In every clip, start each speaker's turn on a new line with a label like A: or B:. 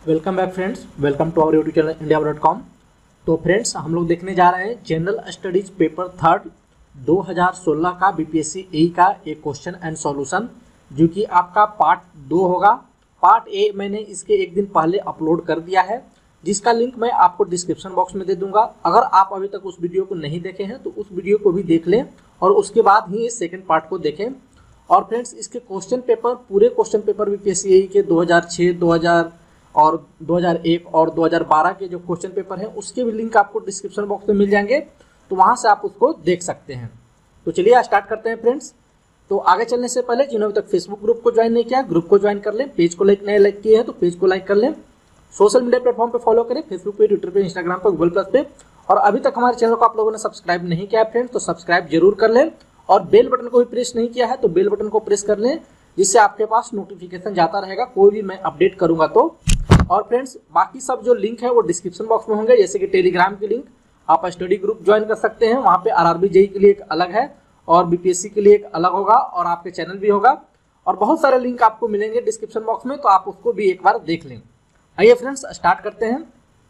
A: Welcome back friends, welcome to our YouTube channel india.com। तो friends, हम लोग देखने जा रहे हैं जनरल स्टडीज पेपर थर्ड 2016 का बीपीएससी ए का एक क्वेश्चन एंड सॉल्यूशन, जो कि आपका पार्ट 2 होगा। पार्ट ए मैंने इसके एक दिन पहले अपलोड कर दिया है, जिसका लिंक मैं आपको डिस्क्रिप्शन बॉक्स में दे दूंगा। अगर आप अभी तक उस वीडियो को नहीं देखे हैं तो उस वीडियो को भी देख लें और उसके बाद ही इस सेकेंड पार्ट को देखें। और फ्रेंड्स, इसके क्वेश्चन पेपर, पूरे क्वेश्चन पेपर बीपीएससी ए के 2006, 2000 और 2001 और 2012 के जो क्वेश्चन पेपर हैं उसके भी लिंक आपको डिस्क्रिप्शन बॉक्स में मिल जाएंगे, तो वहां से आप उसको देख सकते हैं। तो चलिए स्टार्ट करते हैं फ्रेंड्स। तो आगे चलने से पहले जिन्होंने अभी तक फेसबुक ग्रुप को ज्वाइन नहीं किया, ग्रुप को ज्वाइन कर लें। पेज को लाइक किए हैं तो पेज को लाइक कर लें। सोशल मीडिया प्लेटफॉर्म पे फॉलो करें, फेसबुक पे, ट्विटर पे, इंस्टाग्राम पे, गूगल प्लस पे। और अभी तक हमारे चैनल को आप लोगों ने सब्सक्राइब नहीं किया है फ्रेंड्स, तो सब्सक्राइब जरूर कर लें। और बेल बटन को भी प्रेस नहीं किया है तो बेल बटन को प्रेस कर लें, जिससे आपके पास नोटिफिकेशन जाता रहेगा कोई भी मैं अपडेट करूंगा तो। और फ्रेंड्स, बाकी सब जो लिंक है वो डिस्क्रिप्शन बॉक्स में होंगे, जैसे कि टेलीग्राम की लिंक, आप स्टडी ग्रुप ज्वाइन कर सकते हैं। वहाँ पे आरआरबी जेई के लिए एक अलग है और बीपीएससी के लिए एक अलग होगा और आपके चैनल भी होगा। और बहुत सारे लिंक आपको मिलेंगे डिस्क्रिप्शन बॉक्स में, तो आप उसको भी एक बार देख लें। आइए फ्रेंड्स, स्टार्ट करते हैं।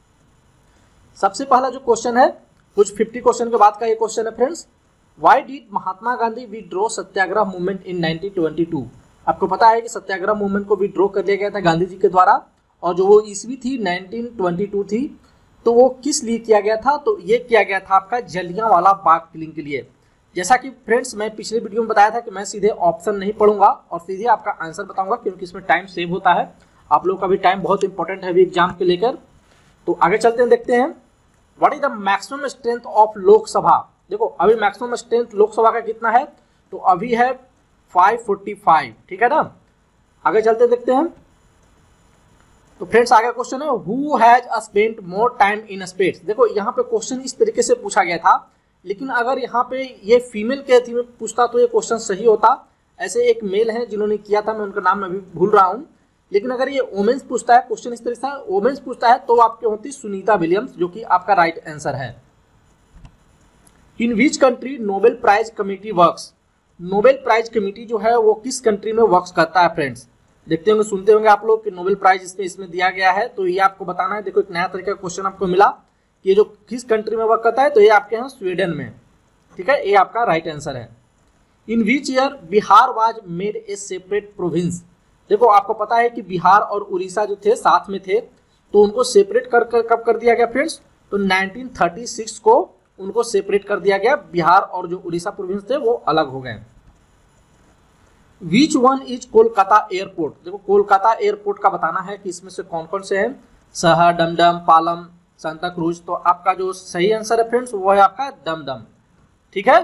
A: सबसे पहला जो क्वेश्चन है, कुछ 50 क्वेश्चन के बाद का ये क्वेश्चन है friends. Why did Mahatma Gandhi withdraw Satyagraha movement in 1922? आपको पता है कि सत्याग्रह मूवमेंट को विड्रॉ कर लिया गया था गांधी जी के द्वारा, और जो वो ईस्वी थी 1922 थी, तो वो किस लिए किया गया था? तो ये किया गया था आपका जलियांवाला बाग किलिंग के लिए। जैसा कि फ्रेंड्स मैं पिछले वीडियो में बताया था कि मैं सीधे ऑप्शन नहीं पढ़ूंगा और सीधे आपका आंसर बताऊंगा, क्योंकि इसमें टाइम सेव होता है। आप लोग का भी टाइम बहुत इंपॉर्टेंट है अभी एग्जाम के लेकर। तो आगे चलते हैं, देखते हैं what is the maximum strength of Lok Sabha. देखो अभी मैक्सिमम स्ट्रेंथ लोकसभा का कितना है, तो अभी है 545, ठीक है ना। आगे चलते देखते हैं। तो फ्रेंड्स, आगे क्वेश्चन है who has spent more time in space. देखो यहाँ पे क्वेश्चन इस तरीके से पूछा गया था, लेकिन अगर यहाँ पे ये फीमेल के थी में पूछता तो ये क्वेश्चन सही होता। ऐसे एक मेल है जिन्होंने किया था, मैं उनका नाम अभी भूल रहा हूँ। लेकिन अगर ये वोमेन्स पूछता है क्वेश्चन इस तरीके से, वोमेन्स पूछता है, तो आपके होती सुनीता विलियम्स, जो कि आपका राइट आंसर है। In which country Nobel prize committee works. Nobel prize committee जो है वो किस कंट्री में वर्क करता है फ्रेंड्स? देखते होंगे, सुनते होंगे आप लोग कि नोबेल प्राइज इसमें दिया गया है, तो ये आपको बताना है। देखो एक नया तरीके का क्वेश्चन आपको मिला कि ये जो किस कंट्री में वर्क करता है, तो ये आपके यहाँ स्वीडन में, ठीक है। ये आपका राइट आंसर है। In which year Bihar was made a separate province. देखो आपको पता है कि बिहार और उड़ीसा जो थे साथ में थे, तो उनको सेपरेट कब कर दिया गया फ्रेंड्स? तो 1936 को उनको सेपरेट कर दिया गया। बिहार और जो उड़ीसा प्रोविंस थे वो अलग हो गए। Which one is Kolkata airport. देखो कोलकाता एयरपोर्ट का बताना है कि इसमें से कौन कौन से हैं, शहर, डमडम, पालम, सांता क्रूज। तो आपका जो सही आंसर है फ्रेंड्स वो है आपका डमडम, ठीक है।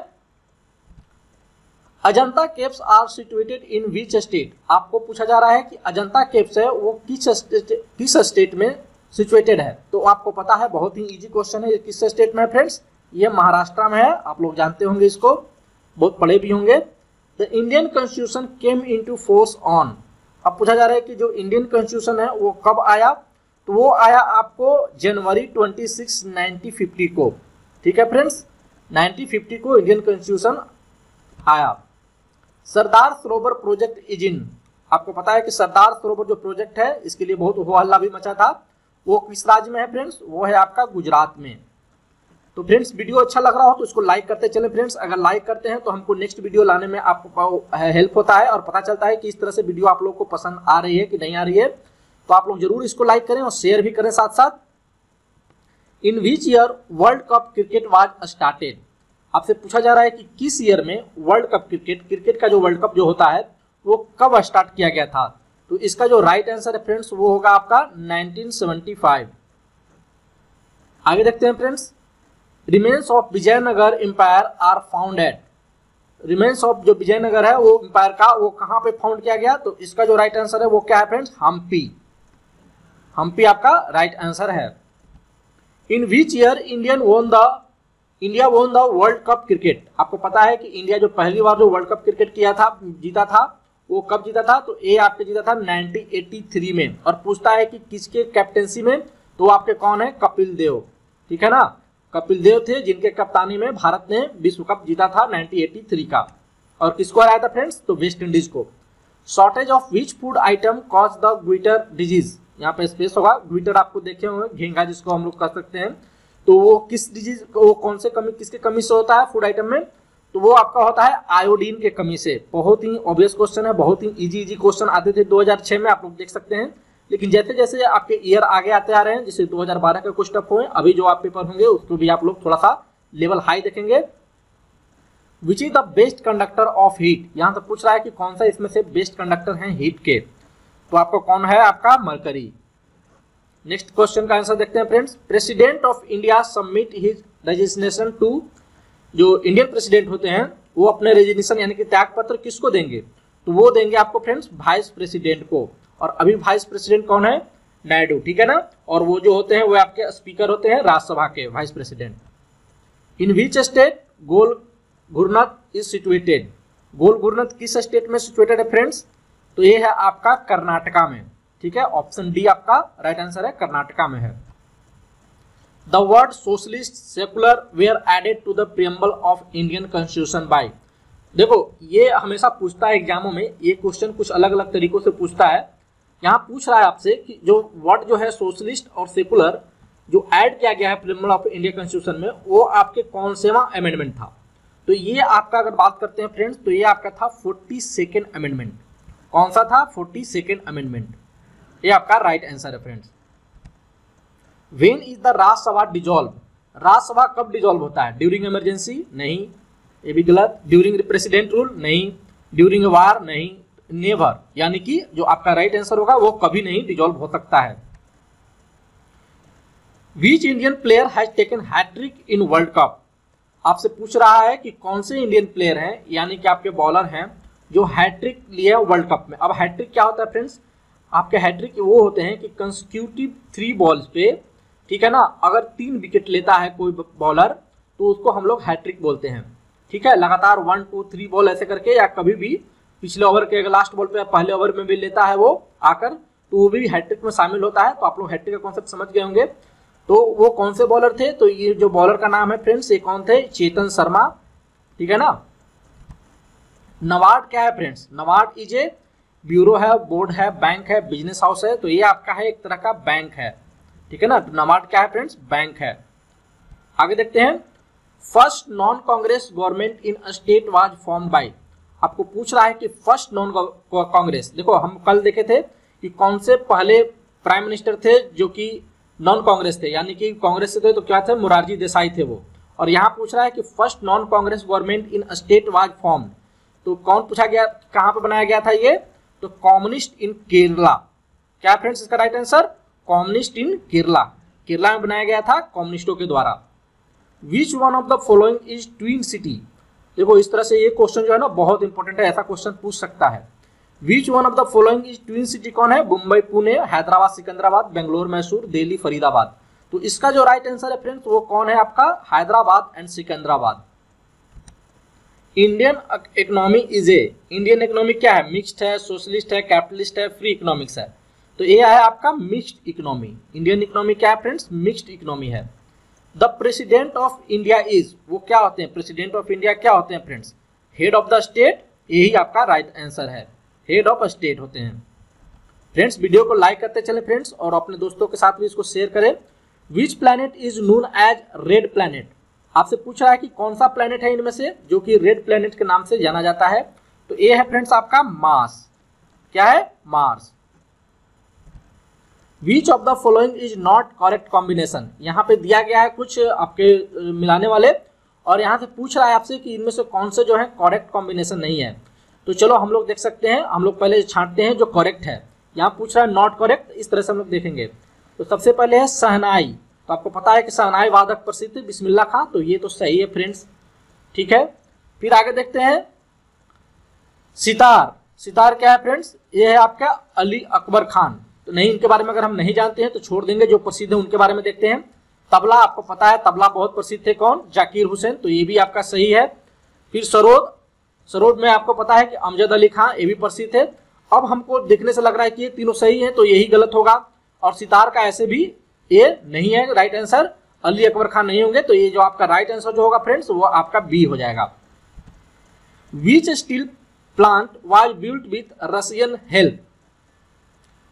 A: Ajanta caves are situated in which state. आपको पूछा जा रहा है कि अजंता केव्स है वो किस स्टेट में सिचुएटेड है। तो आपको पता है, बहुत ही इजी क्वेश्चन है। ये किस स्टेट में है फ्रेंड्स? ये महाराष्ट्र में है। आप लोग जानते होंगे, इसको बहुत पढ़े भी होंगे। The Indian constitution came into force on. अब पूछा जा रहा है कि जो इंडियन कॉन्स्टिट्यूशन है वो कब आया, तो वो आया आपको जनवरी 26, 1950 को, ठीक है फ्रेंड्स। 1950 को इंडियन कॉन्स्टिट्यूशन आया। Sardar Sarovar project is in. आपको पता है कि सरदार सरोवर जो प्रोजेक्ट है, इसके लिए बहुत हो हल्ला भी मचा था। वो किस राज्य में है फ्रेंड्स? वो है आपका गुजरात में। तो फ्रेंड्स, वीडियो अच्छा लग रहा हो तो इसको लाइक करते चलें फ्रेंड्स। अगर लाइक करते हैं तो हमको नेक्स्ट वीडियो लाने में आपको हेल्प होता है और पता चलता है कि इस तरह से वीडियो आप लोग को पसंद आ रही है कि नहीं आ रही है। तो आप लोग जरूर इसको लाइक करें और शेयर भी करें साथ साथ। In which year world cup cricket was started. आपसे पूछा जा रहा है कि किस ईयर में वर्ल्ड कप क्रिकेट का जो वर्ल्ड कप जो होता है वो कब स्टार्ट किया गया था? तो इसका जो राइट आंसर है फ्रेंड्स वो होगा आपका 1975। आगे देखते हैं friends. Remains of Vijayanagara empire are found at. Remains of जो विजयनगर है वो एम्पायर का, वो कहां पे फाउंड किया गया? तो इसका जो राइट आंसर है वो क्या है फ्रेंड्स? हम्पी। हम्पी आपका राइट आंसर है। In which year India won the world cup cricket. आपको पता है कि इंडिया जो पहली बार जो वर्ल्ड कप क्रिकेट जीता था वो कब जीता था? तो ये आपके जीता था 1983 में। और पूछता है कि किसके कैप्टेंसी में, तो आपके कौन है? कपिल देव, ठीक है ना। कपिल देव थे जिनके कप्तानी में भारत ने विश्व कप जीता था 1983 का। और किसको हराया था फ्रेंड्स? तो वेस्ट इंडीज को। Shortage of which food item cause the goitre disease. यहाँ पे स्पेस होगा, ग्विटर आपको देखे होंगे, घेंगा जिसको हम लोग कह सकते हैं। तो वो किस डिजीज, वो कौन से कमी, किसके कमी से होता है फूड आइटम में, तो वो आपका होता है आयोडीन के कमी से। बहुत ही ऑब्वियस क्वेश्चन है, बहुत ही इजी क्वेश्चन आते थे 2006 में, आप लोग देख सकते हैं। लेकिन जैसे जैसे आपके ईयर आगे आते आ रहे हैं, जैसे 2012 का कुछ टफ हुए, अभी जो आप पेपर होंगे उसको भी आप लोग थोड़ा सा लेवल हाई देखेंगे। Which is the best conductor of heat, यहाँ से पूछ रहा है कि कौन सा इसमें से बेस्ट कंडक्टर है हीट के, तो आपको कौन है, आपका मरकरी। नेक्स्ट क्वेश्चन का आंसर देखते हैं friends. President of India submit his resignation to, जो इंडियन प्रेसिडेंट होते हैं वो अपने रेजिग्नेशन यानी कि त्याग पत्र किसको देंगे, तो वो देंगे आपको फ्रेंड्स वाइस प्रेसिडेंट को। और अभी वाइस प्रेसिडेंट कौन है, नायडू, ठीक है ना। और वो जो होते हैं वो आपके स्पीकर होते हैं राज्यसभा के, vice president. In which state Gol घुरनत इज सिचुएटेड, गोल घुरनत किस स्टेट में सिचुएटेड है फ्रेंड्स, तो ये है आपका कर्नाटका में, ठीक है। ऑप्शन डी आपका राइट आंसर है, कर्नाटका में है। The word socialist secular were added to the preamble of Indian constitution by, देखो ये हमेशा पूछता है एग्जामों में, ये क्वेश्चन कुछ अलग अलग तरीकों से पूछता है। यहाँ पूछ रहा है आपसे कि जो वर्ड जो है सोशलिस्ट और सेकुलर जो ऐड किया गया है प्रीएम्बल ऑफ इंडिया कॉन्स्टिट्यूशन में, वो आपके कौन सेवा अमेंडमेंट था, तो ये आपका अगर बात करते हैं फ्रेंड्स, तो ये आपका था 42nd अमेंडमेंट। कौन सा था, 42nd अमेंडमेंट, ये आपका राइट आंसर है friends. When is the Rajya Sabha dissolve, Rajya Sabha कब डिजॉल्व होता है, ड्यूरिंग इमरजेंसी, नहीं, ये भी गलत। ड्यूरिंग प्रेसिडेंट रूल, नहीं। ड्यूरिंग वार, नहीं। नेवर, यानी कि जो आपका राइट आंसर होगा वो कभी नहीं डिजॉल्व हो सकता है। Which Indian player has taken hattrick in world cup, आपसे पूछ रहा है कि कौन से इंडियन प्लेयर हैं, यानी कि आपके बॉलर हैं जो हैट्रिक लिए वर्ल्ड कप में। अब हैट्रिक क्या होता है फ्रेंड्स, आपके हैट्रिक वो होते हैं कि कंसेक्यूटिव 3 बॉल्स पे, ठीक है ना, अगर 3 विकेट लेता है कोई बॉलर तो उसको हम लोग हैट्रिक बोलते हैं, ठीक है। लगातार 1 2 3 बॉल ऐसे करके, या कभी भी पिछले ओवर के लास्ट बॉल पे या पहले ओवर में भी लेता है वो आकर, तो वो भी हैट्रिक में शामिल होता है। तो आप लोग हैट्रिक का कॉन्सेप्ट समझ गए होंगे। तो वो कौन से बॉलर थे, तो ये जो बॉलर का नाम है फ्रेंड्स, ये कौन थे, चेतन शर्मा, ठीक है ना। नबार्ड क्या है friends, NABARD is a bureau है, बोर्ड है, बैंक है, बिजनेस हाउस है, तो ये आपका है एक तरह का बैंक है, ठीक है ना। नबार्ड क्या है फ्रेंड्स, बैंक है। आगे देखते हैं। First non Congress government in state was form by, आपको पूछ रहा है कि फर्स्ट नॉन कांग्रेस, देखो हम कल देखे थे कि कौन से पहले प्राइम मिनिस्टर थे जो कि नॉन कांग्रेस थे, यानी कि कांग्रेस से थे तो क्या थे, मोरारजी देसाई थे वो। और यहाँ पूछ रहा है कि first non Congress government in state was form, तो कौन पूछा गया, कहाँ पे बनाया गया था ये, तो कम्युनिस्ट इन केरला। क्या फ्रेंड्स इसका right answer, communist in Kerala, Kerala में बनाया गया था कम्युनिस्टों के द्वारा। Which one of the following is twin city, देखो इस तरह से ये क्वेश्चन जो है ना बहुत इंपॉर्टेंट है, ऐसा क्वेश्चन पूछ सकता है। Which one of the following is twin city कौन है, मुंबई पुणे, हैदराबाद सिकंदराबाद, बेंगलोर मैसूर, दिल्ली फरीदाबाद। तो इसका जो राइट आंसर है फ्रेंड्स वो कौन है आपका, Hyderabad and Secunderabad. Indian economy is a, Indian economy क्या है, मिक्स्ड है, सोशलिस्ट है, कैपिटलिस्ट है, फ्री इकोनॉमिक्स है, तो ये है आपका मिक्स्ड इकोनॉमी। इंडियन इकोनॉमी क्या है फ्रेंड्स, मिक्स्ड इकोनॉमी है। The president of India is, वो क्या होते हैं, प्रेसिडेंट ऑफ इंडिया क्या होते हैं friends, head of the state, यही आपका राइट आंसर है, हेड ऑफ स्टेट होते हैं। फ्रेंड्स वीडियो को लाइक करते चले फ्रेंड्स, और अपने दोस्तों के साथ भी इसको शेयर करें। Which planet is known as red planet, आपसे पूछ रहा है कि कौन सा प्लैनेट है इनमें से जो कि रेड प्लैनेट के नाम से जाना जाता है, तो ये है फ्रेंड्स आपका मार्स, क्या है, Mars. Which of the following is not correct combination, यहाँ पे दिया गया है कुछ आपके मिलाने वाले, और यहाँ से पूछ रहा है आपसे कि इनमें से कौन से जो है करेक्ट कॉम्बिनेशन नहीं है। तो चलो हम लोग देख सकते हैं, हम लोग पहले छांटते हैं जो करेक्ट है। यहाँ पूछ रहा है नॉट करेक्ट, इस तरह से हम लोग देखेंगे। तो सबसे पहले है शहनाई, तो आपको पता है कि शहनाई वादक प्रसिद्ध बिस्मिल्ला खां, तो ये तो सही है फ्रेंड्स, ठीक है। फिर आगे देखते हैं सितार, सितार क्या है फ्रेंड्स, ये है आपका अली अकबर खान, तो नहीं, इनके बारे में अगर हम नहीं जानते हैं तो छोड़ देंगे, जो प्रसिद्ध है उनके बारे में देखते हैं। तबला, आपको पता है तबला बहुत प्रसिद्ध थे, कौन, जाकिर हुसैन, तो ये भी आपका सही है। फिर सरोद, सरोद में आपको पता है कि अमजद अली खां, ये भी प्रसिद्ध थे। अब हमको देखने से लग रहा है कि ये तीनों सही है, तो यही गलत होगा, और सितार का ऐसे भी ये नहीं है राइट आंसर, अली अकबर खान नहीं होंगे, तो ये जो आपका राइट आंसर जो होगा फ्रेंड्स वो आपका बी हो जाएगा। Which steel plant was built with Russian help,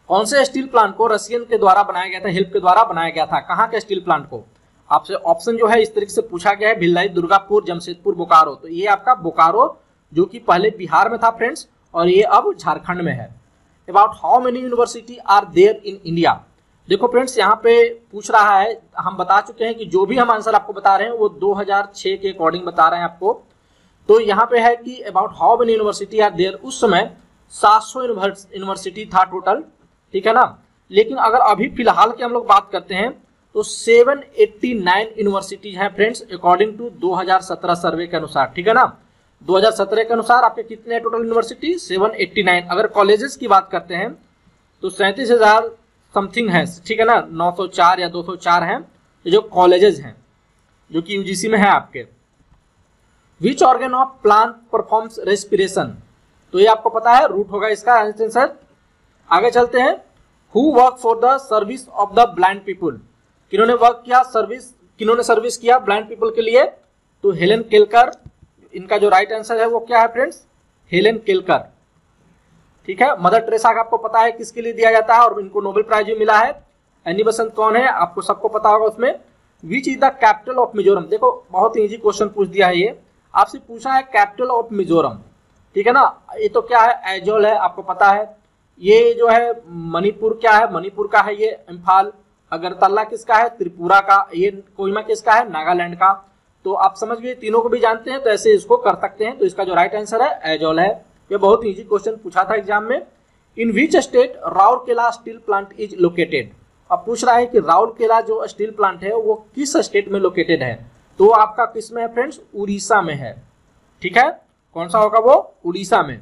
A: कौन से स्टील प्लांट को रशियन के द्वारा बनाया गया था, हेल्प के द्वारा बनाया गया था, कहाँ के स्टील प्लांट को? आपसे ऑप्शन जो है इस तरीके से पूछा गया है, भिलाई, दुर्गापुर, जमशेदपुर, बोकारो। तो ये आपका बोकारो जो कि पहले बिहार में था फ्रेंड्स, और ये अब झारखंड में है। About how many university are there in India? देखो फ्रेंड्स, यहाँ पे पूछ रहा है, हम बता चुके हैं कि जो भी हम आंसर आपको बता रहे हैं वो 2006 के अकॉर्डिंग बता रहे हैं आपको। तो यहाँ पे है कि about how many university are there, उस समय 700 यूनिवर्सिटी था टोटल, ठीक है ना। लेकिन अगर अभी फिलहाल की हम लोग बात करते हैं तो 789 यूनिवर्सिटीज हैं फ्रेंड्स, अकॉर्डिंग टू 2017 सर्वे के अनुसार, ठीक है ना। 2017 के अनुसार आपके कितने टोटल यूनिवर्सिटी? 789। अगर कॉलेजेस की बात करते हैं तो 37,000 समथिंग है, ठीक है ना, 904 या 204 हैं जो कॉलेजेस हैं जो कि यूजीसी में है आपके। Which organ of plant performs respiration? तो ये आपको पता है, रूट होगा इसका आंसर। आगे चलते हैं। Who work for the service of the blind people? किन्होंने वर्क किया, किन्होंने सर्विस किया ब्लाइंड पीपल के लिए? तो हेलन केलकर, इनका जो राइट आंसर है वो क्या है फ्रेंड्स? हेलन केलकर, ठीक है। मदर टेरेसा का आपको पता है किसके लिए दिया जाता है और इनको नोबेल प्राइज भी मिला है। एनी बेसेंट कौन है, आपको सबको पता होगा उसमें। Which is the capital of Mizoram? देखो बहुत ही इजी क्वेश्चन पूछ दिया है ये, आपसे पूछा है कैपिटल ऑफ मिजोरम, ठीक है ना। ये तो क्या है, एजोल है, आपको पता है। ये जो है मणिपुर, क्या है, मणिपुर का है ये इम्फाल। अगरतला किसका है? त्रिपुरा का। ये कोहिमा किसका है? नागालैंड का। तो आप समझ गए, तीनों को भी जानते हैं तो ऐसे इसको कर सकते हैं। तो इसका जो राइट आंसर है एजोल है। ये बहुत इजी क्वेश्चन पूछा था एग्जाम में। In which state Rourkela steel plant is located? अब पूछ रहा है कि राउरकेला जो स्टील प्लांट है वो किस स्टेट में लोकेटेड है? तो आपका किस में है फ्रेंड्स? उड़ीसा में है, ठीक है। कौन सा होगा वो? उड़ीसा में।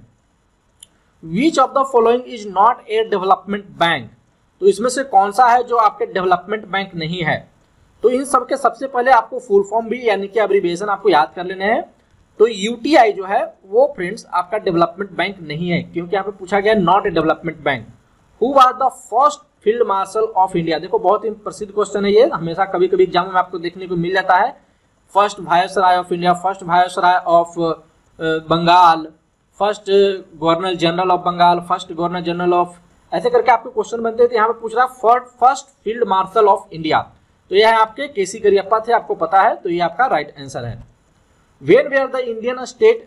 A: Which of the following is not a development bank? तो इसमें से कौन सा है जो आपके डेवलपमेंट बैंक नहीं है? तो इन सब के सबसे पहले आपको फुल फॉर्म भी यानी कि एब्रिविएशन आपको याद कर लेने हैं। तो यूटीआई जो है वो फ्रेंड्स आपका डेवलपमेंट बैंक नहीं है, क्योंकि यहाँ पे पूछा गया not a development bank. Who was the first field marshal of India? देखो बहुत ही प्रसिद्ध क्वेश्चन है ये, हमेशा कभी कभी एग्जाम में आपको देखने को मिल जाता है। First viceroy of India, first viceroy of Bengal, first governor general of Bengal, first governor general of, ऐसे करके आपके क्वेश्चन बनते हैं। तो यहाँ पे पूछ रहा है first field marshal of India, तो यह है आपके केसी करियप्पा थे, आपको पता है। तो ये आपका राइट आंसर है। When were the Indian state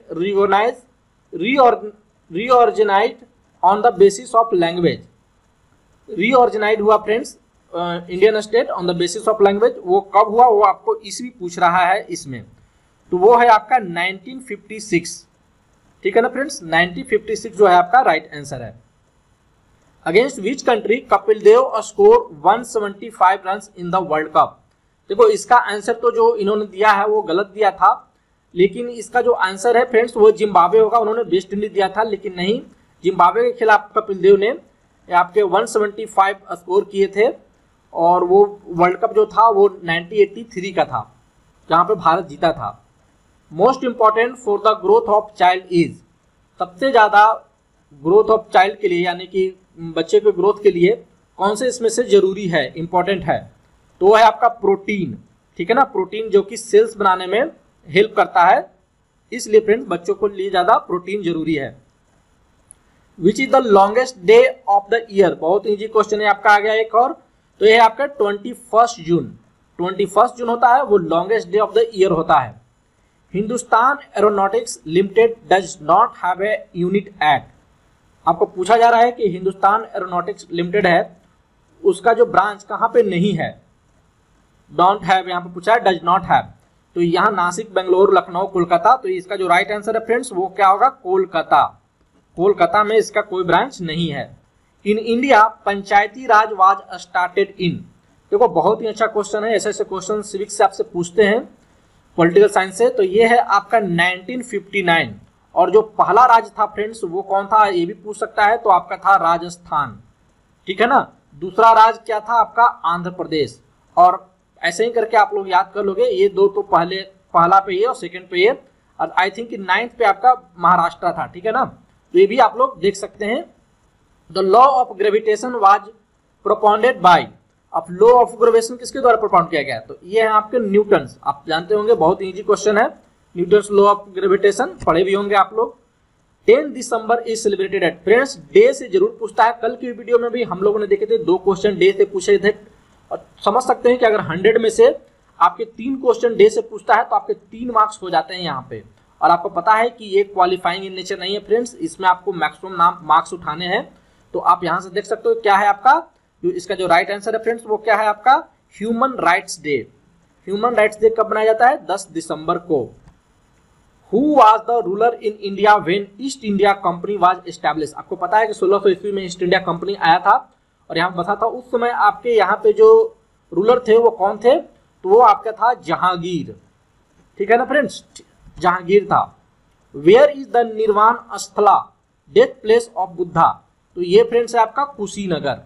A: reorganized on the basis of language? Reorganized हुआ friends Indian state on the basis of language, वो कब हुआ वो आपको ईस्वी पूछ रहा है इसमें। तो वो है आपका 1956, ठीक है ना फ्रेंड्स। 1956 जो है आपका राइट आंसर है। Against which country Kapil Dev score 175 run in the world cup? देखो इसका आंसर तो जो इन्होंने दिया है वो गलत दिया था, लेकिन इसका जो आंसर है फ्रेंड्स वो जिम्बाब्वे होगा। उन्होंने वेस्ट इंडीज दिया था, लेकिन नहीं, जिम्बाब्वे के खिलाफ कपिल देव ने आपके 175 स्कोर किए थे। और वो वर्ल्ड कप जो था वो 1983 का था, जहाँ पे भारत जीता था। Most important for the growth of child is? सबसे ज़्यादा ग्रोथ ऑफ चाइल्ड के लिए यानी कि बच्चे के ग्रोथ के लिए कौन से इसमें से जरूरी है, इंपॉर्टेंट है? तो वो है आपका प्रोटीन, ठीक है ना। प्रोटीन जो कि सेल्स बनाने में हेल्प करता है, इसलिए फ्रेंड्स बच्चों को लिए ज्यादा प्रोटीन जरूरी है। Which is the longest day of the year? बहुत इजी क्वेश्चन है आपका, आ गया एक और। तो ये आपका 21 जून, 21 जून होता है, वो longest day of the year होता है। Hindustan aeronautics limited does not have a unit at? आपको पूछा जा रहा है कि हिंदुस्तान एरोनॉटिक्स लिमिटेड है, उसका जो ब्रांच कहाँ पे नहीं है? डोंट हैव यहाँ पे पूछा है, डज नॉट हैव। तो यहाँ नासिक, बेंगलोर, लखनऊ, कोलकाता। तो इसका जो राइट आंसर है फ्रेंड्स वो क्या होगा? कोलकाता। कोलकाता में इसका कोई ब्रांच नहीं है। In India panchayati raj was started in? देखो बहुत ही अच्छा क्वेश्चन है, ऐसे ऐसे क्वेश्चन सिविक्स से आपसे पूछते हैं, पॉलिटिकल साइंस से। तो ये है आपका 1959। और जो पहला राज्य था फ्रेंड्स वो कौन था ये भी पूछ सकता है, तो आपका था राजस्थान, ठीक है ना। दूसरा राज्य क्या था आपका? आंध्र प्रदेश। और ऐसे ही करके आप लोग याद कर लोगे, ये दो तो पहला पे ये और सेकंड पे ये, और आई थिंक 9th पे आपका महाराष्ट्र था, ठीक है ना। तो ये भी आप लोग देख सकते हैं। The law of gravitation was propounded by? अब लॉ ऑफ ग्रेविटेशन किसके द्वारा प्रोपाउंड किया गया? तो ये है आपके न्यूटन, आप जानते होंगे, बहुत इजी क्वेश्चन है। न्यूटन्स लॉ ऑफ ग्रेविटेशन पढ़े भी होंगे आप लोग। 10 December is celebrated at. Friends day से जरूर पूछता है, कल की वीडियो में भी हम लोगों ने देखे थे 2 क्वेश्चन डे से पूछे थे, और समझ सकते हैं कि अगर 100 में से आपके 3 क्वेश्चन डे से पूछता है तो आपके 3 मार्क्स हो जाते हैं यहाँ पे। और आपको पता है कि ये क्वालिफाइंग इन नेचर नहीं है फ्रेंड्स, इसमें आपको मैक्सिमम मार्क्स उठाने हैं। तो आप यहाँ से देख सकते हो क्या है आपका, इसका जो राइट आंसर है फ्रेंड्स वो क्या है आपका, human rights day. Human rights day कब मनाया जाता है, 10 दिसंबर को। Who was the ruler in India when East India company was establish. आपको पता है कि 1600 ईस्वी में ईस्ट इंडिया कंपनी आया था, और यहाँ बता था उस समय आपके यहाँ पे जो रूलर थे वो कौन थे, तो वो आपका था जहांगीर। ठीक है ना फ्रेंड्स, जहांगीर था। Where is the nirvana sthala, death place of Buddha, तो ये फ्रेंड्स है आपका Kushinagar.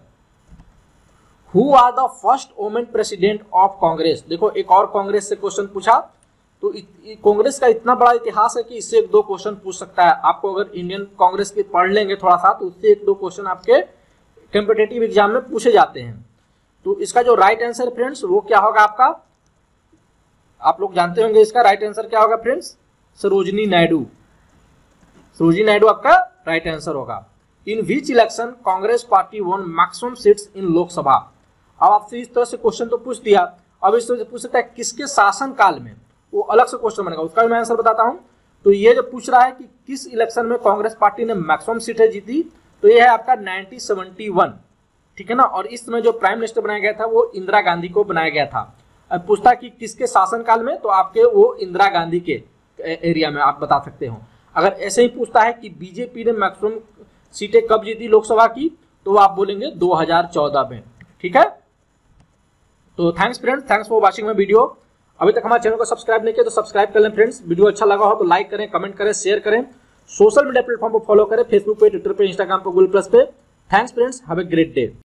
A: Who are the first women president of Congress. देखो एक और कांग्रेस से क्वेश्चन पूछा, तो कांग्रेस का इतना बड़ा इतिहास है कि इससे 1-2 क्वेश्चन पूछ सकता है। आपको अगर इंडियन कांग्रेस के पढ़ लेंगे थोड़ा सा तो उससे 1-2 क्वेश्चन आपके कॉम्पिटिटिव एग्जाम में पूछे जाते हैं। तो इसका जो राइट आंसर है फ्रेंड्स वो क्या होगा आपका, आप लोग जानते होंगे इसका राइट आंसर क्या होगा फ्रेंड्स, सरोजिनी नायडू। सरोजिनी नायडू आपका राइट आंसर होगा। In which election Congress party won maximum seats in Lok Sabha. अब आपसे इस तरह से क्वेश्चन तो पूछ दिया, अब इस तरह से पूछ सकता है किसके शासन काल में, वो अलग से क्वेश्चन बनेगा, उसका भी मैं आंसर बताता हूं। तो ये जो पूछ रहा है कि किस इलेक्शन में कांग्रेस पार्टी ने मैक्सिमम सीटें जीती, तो ये है आपका 1971। ठीक है ना, और इस समय जो प्राइम मिनिस्टर बनाया गया था वो इंदिरा गांधी को बनाया गया था। अब पूछता कि किसके शासन काल में, तो आपके वो इंदिरा गांधी के एरिया में आप बता सकते हो। अगर ऐसे ही पूछता है कि बीजेपी ने मैक्सिमम सीटें कब जीती लोकसभा की, तो आप बोलेंगे 2014 में। ठीक है, तो thanks friends, thanks for watching my video. अभी तक हमारे चैनल को सब्सक्राइब नहीं किया तो सब्सक्राइब कर लें फ्रेंड्स। वीडियो अच्छा लगा हो तो लाइक करें, कमेंट करें, शेयर करें, सोशल मीडिया प्लेटफॉर्म पर फॉलो करें, फेसबुक पे, ट्विटर पे, इंस्टाग्राम पे, गूगल प्लस पे। Thanks friends, have a great day.